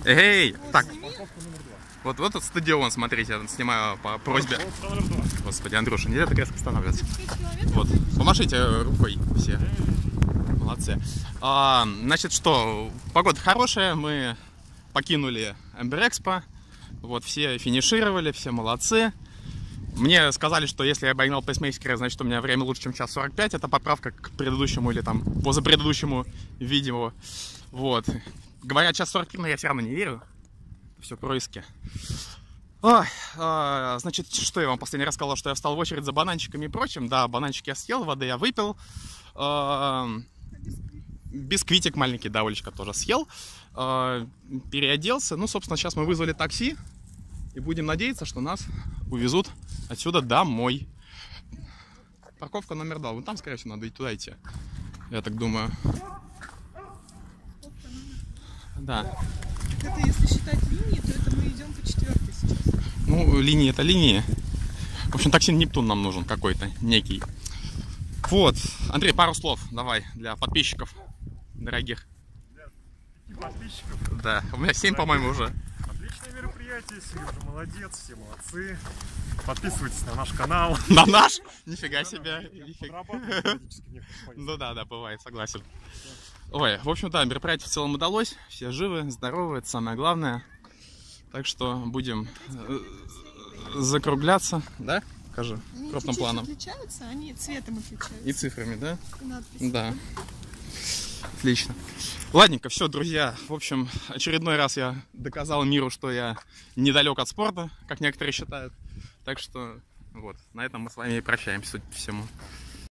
Эй, так. Вот этот стадион, смотрите, я снимаю по просьбе. Господи, Андрюша, нельзя так резко останавливаться. Вот, помашите рукой все. Молодцы. Значит, что, погода хорошая, мы покинули Эмбер-Экспо. Вот, все финишировали, все молодцы. Мне сказали, что если я обогнал пейсмейкера, значит, у меня время лучше, чем час 45. Это поправка к предыдущему или там позапредыдущему видео. Вот. Говорят, час 43, но я все равно не верю. Все происки. Ой, значит, что я вам последний раз сказал, что я встал в очередь за бананчиками и прочим. Да, бананчики я съел, воды я выпил. Бисквитик маленький, да, Олечка тоже съел. Переоделся. Ну, собственно, сейчас мы вызвали такси. И будем надеяться, что нас увезут отсюда домой. Парковка номер 2. Вон там, скорее всего, надо туда идти. Я так думаю. Да. Это если считать линии, то это мы идем по 4-й сейчас. Ну, линии это линии. В общем, такси Нептун нам нужен какой-то, некий. Вот. Андрей, пару слов давай для подписчиков дорогих. Для подписчиков? Да, у меня 7, по-моему, уже. Отличное мероприятие, Сережа молодец, все молодцы. Подписывайтесь на наш канал. На наш? Нифига себе. Ну да, бывает, согласен. Ой, в общем, да, мероприятие в целом удалось. Все живы, здоровы, это самое главное. Так что будем закругляться, да? Скажи, крупным планом. Отличаются, они цветом отличаются. И цифрами, да? И надписью. Да. Отлично. Ладненько, все, друзья. В общем, очередной раз я доказал миру, что я недалек от спорта, как некоторые считают. Так что, вот, на этом мы с вами и прощаемся, судя по всему.